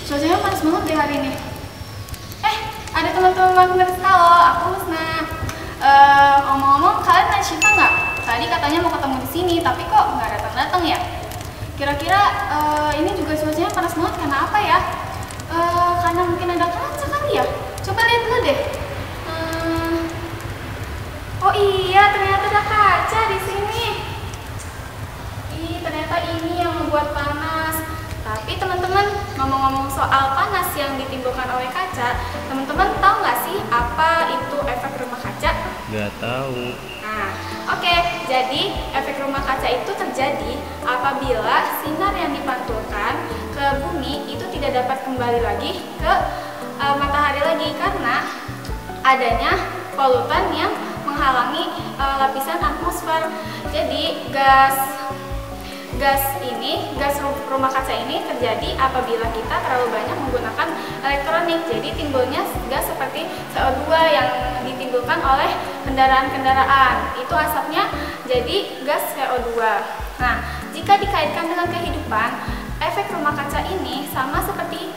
cuacanya panas banget deh hari ini. Ada teman-teman halo, aku Husna. Ngomong-ngomong, kalian ada Syifa nggak? Tadi katanya mau ketemu di sini, tapi kok nggak datang-datang ya? Kira-kira ini juga cuacanya panas banget karena apa ya? Karena mungkin ada kaca kali ya? Coba lihat dulu deh. Oh iya, ternyata ada kaca di sini. Ternyata ini yang membuat panas. Tapi teman-teman, ngomong-ngomong soal panas yang ditimbulkan oleh kaca, teman-teman tahu nggak sih apa itu efek rumah kaca? Nggak tahu. Nah, oke. Jadi efek rumah kaca itu terjadi apabila sinar yang dipantulkan ke bumi itu tidak dapat kembali lagi ke matahari lagi karena adanya polutan yang menghalangi lapisan atmosfer. Jadi gas rumah kaca ini terjadi apabila kita terlalu banyak menggunakan elektronik. Jadi timbulnya gas seperti CO2 yang ditimbulkan oleh kendaraan-kendaraan. Itu asapnya jadi gas CO2. Nah, jika dikaitkan dengan kehidupan, efek rumah kaca ini sama seperti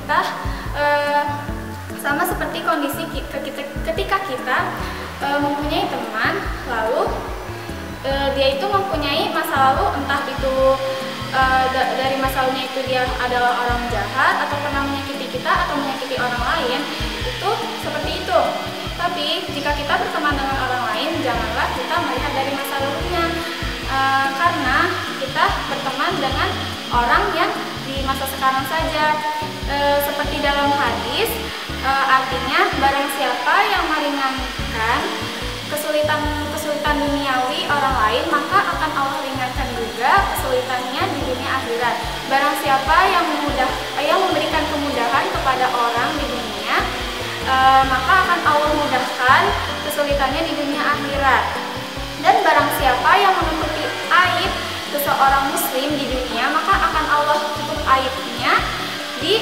kondisi ketika kita mempunyai teman, lalu dia itu mempunyai masa lalu, entah itu dari masa lalunya itu dia adalah orang jahat atau pernah menyakiti kita atau menyakiti orang lain, itu seperti itu. Tapi jika kita berteman dengan orang lain, janganlah kita melihat dari masa lalunya, karena kita berteman dengan orang yang di masa sekarang saja. Seperti dalam hadis, artinya barang siapa yang meringankan kesulitan duniawi orang lain, maka akan Allah ringankan juga kesulitannya di dunia akhirat. Barang siapa yang memberikan kemudahan kepada orang di dunia, maka akan Allah mudahkan kesulitannya di dunia akhirat. Dan barang siapa yang menutupi aib seseorang muslim di dunia, maka akan Allah tutup aibnya di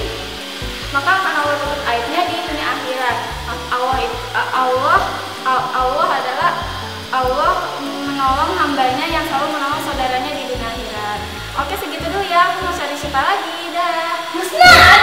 dunia akhirat. Allah menolong hambanya yang selalu menolong saudaranya di dunia akhirat. Oke, segitu dulu ya. Aku mau cari Syifa lagi. Dah. Husna,